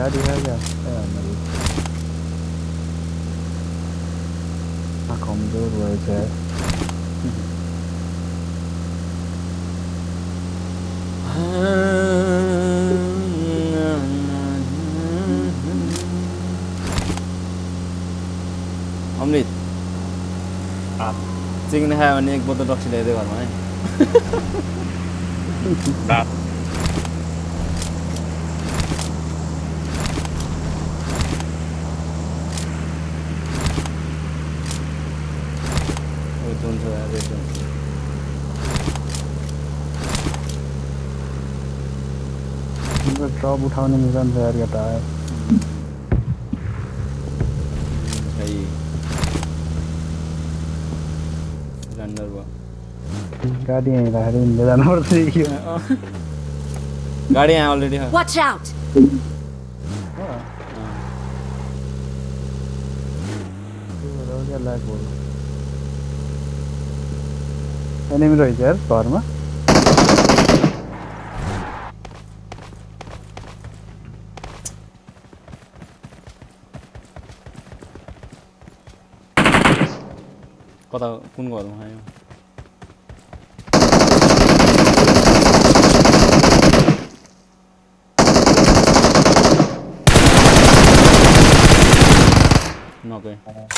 गाडी आयो कमजोर भएछ अमृत चिकन खायो भने एक बोतल रक्सी ल्याइदियो घरमा है ड्रप उठाउने मिजान छ यार केटा गाडी यहीँ राखेर हिँड्दै जानुपर्छ गाडी यहाँ अलरेडी Watch out! एनिमी रहेछ यार घरमा कता कुन घरमा आयो नके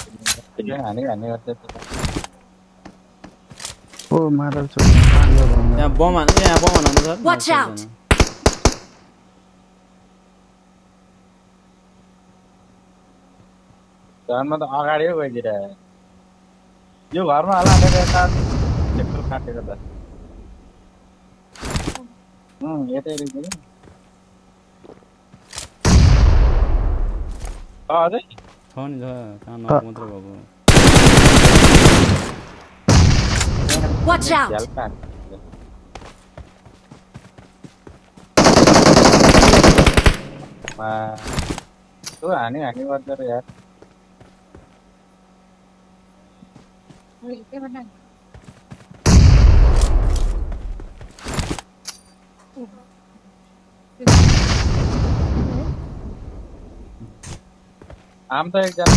ओ मारल छ यहाँ बम हान्नु सर Watch out! घरमा त अगाडि गइदिरहेको यो घरमा हाल्ने यता ट्र्याक्टर काटेको त यतै रहेछ कि अझै छ नि छ कहाँ नक मात्र भएको Watch out! तँ हानी गर्छ र यार आम त एकजना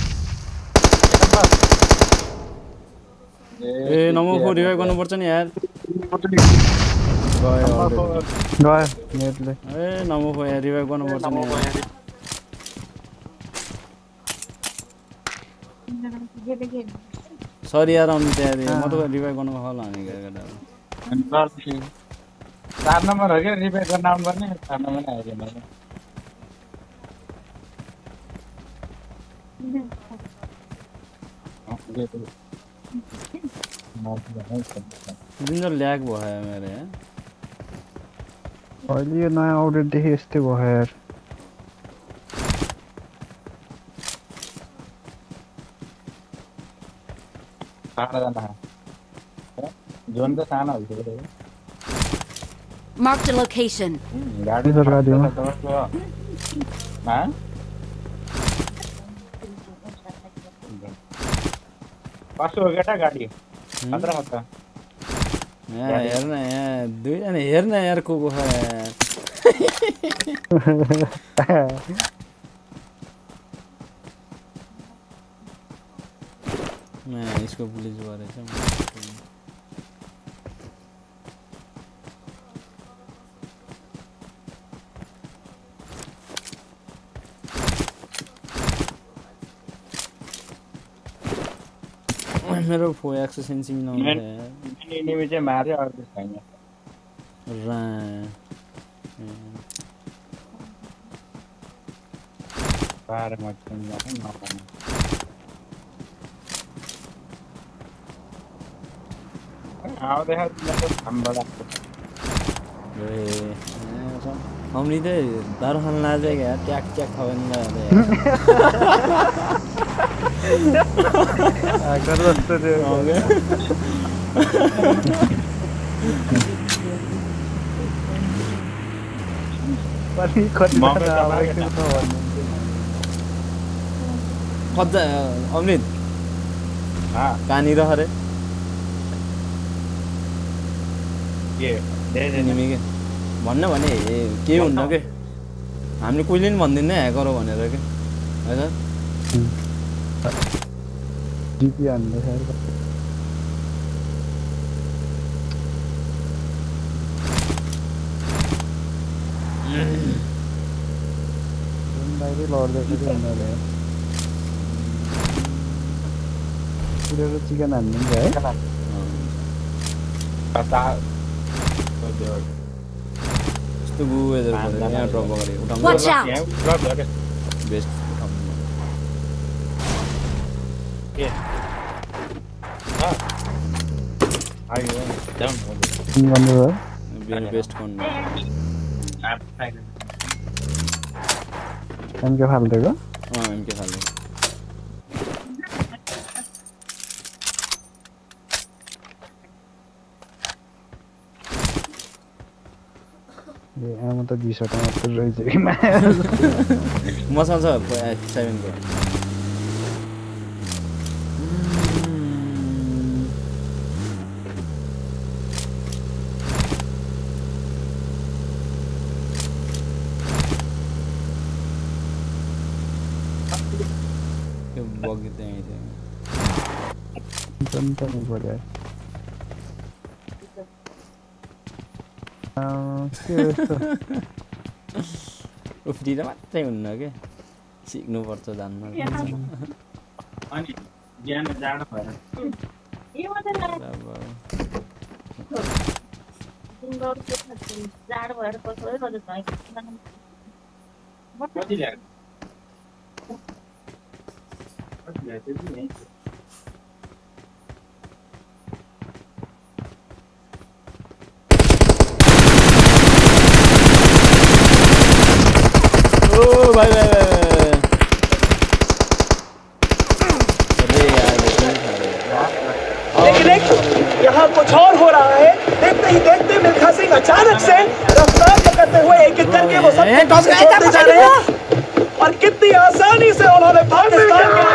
ए नमो रिभाइभ गर्नुपर्छ नि यार गयो नेटले ए नमो यार रिभाइभ गर्नुपर्छ नि सरी यार अमृत यार म त रिभाइभ गर्नु होला हामी केटा 4 नम्बर हो क्या रिभाइभ गर्न आउनु पर्ने 4 नम्बर नै आइदिएन जिन्जर ल्याग भयो मेरो यार अहिले यो नयाँ अपडेट देखि यस्तै भयो यार जोन त सानो हुन्छ Mark the location. गाडी त गाडीमा कसो हो केटा गाडी खतरा खतरा यहाँ हेर्न यहाँ दुईजना हेर्न यार को छ यार यसको पुलिस भरेछ मेरो फोन एक्सेस सेन्सिङ नहुन्छ यार एनिमी चाहिँ मार्यो अरु छैन रा बार मचन जाने नपाउने आओ देखा तिमीको खम्बा लाग्छ ए हमनी त दारु खान लाजे यार ट्याक ट्याक खावन लाजे आकर जस्तो थियो पनि कति कता अमृत कहाँनिर अरे के एनिमी के भन्न भने के हुन्न के हामीले कहिले पनि भन्दिन्न ह्याकर हो भनेर के है सर डिपी हान्दै सर बाहिरै लड्दैछ कि उनीहरूले पुरेर चिकन हान्दिन्छ है यस्तो वेदर पऱ्यो यहाँ ड्रप गरेँ उठाउनु Watch out! बेस्ट उठाउनु बेस्ट गर्नु एमके फाल्दिएको एमके फाल्दिएको आमा त 20 वटा मात्र रहेछ कि मसँग छ 7 को बगी त्यही जनता नहीं पड़े उफ्रिएर मात्रै हुन्न के सिक्नुपर्छ जान्न अनि ज्ञान जाडो भएर कति ल्याएको भाई लेकिन यहाँ कुछ और हो रहा है। देखते ही देखते मिल्खा सिंह अचानक से रफ्तार पकड़ते हुए एक एक करके वो सब छोड़ते जा रहे हैं और कितनी आसानी से उन्होंने पाकिस्तान के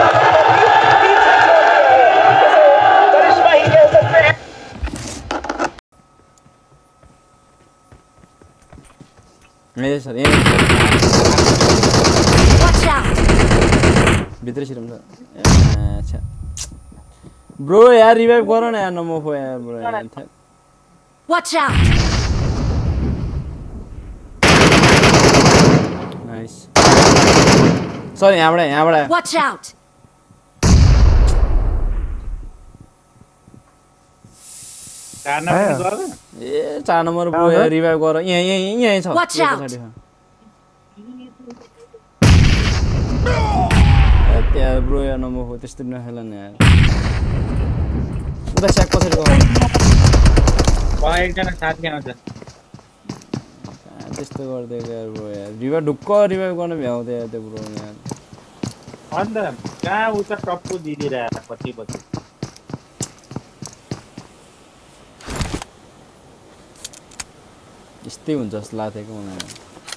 करिश्मा ही कह सकते हैं। मेरे सर Watch out! भित्र छिरम छ अच्छा ब्रो यार रिवाइव गर न यार नमोफो यार ब्रो यार Watch out! नाइस सरी यहाँबाट Watch out! A 4 number bro यार रिवाइभ गर यही छ Watch out! यार ब्रो यार नम्बर त्यस्तो नखेल न यार उता स्याक कसरी गर्नु एकजना साथी आउँछ त्यस्तो गर्दै यार ब्रो यार ढुक्क रिभाइभ गर्न भ्याउँदै यार त्यो ब्रो यार अन्त कहाँ उता टप्पु दिदिरहेको पछि यस्तै हुन्छ जस्तो लाग्थ्यो मलाई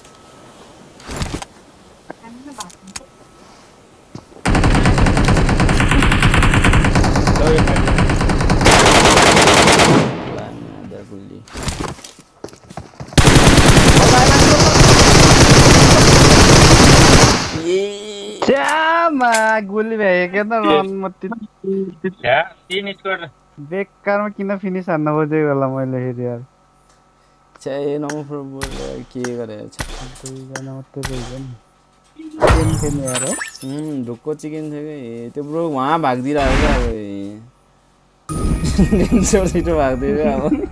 गोली भ्याएको त रन मत्ती 3 स्कोर बेकारमा किन फिनिस हान्न खोजेको होला मैले फेरि यार छे नम्बर के गरे छ दुईजना मात्रै रहेछ नि चिकन खेल्ने यार हो ढुक्क चिकन थियो कि त्यो ब्रो वहाँ भाग्दिरहेको क्या अब छिटो भाग्दियो अब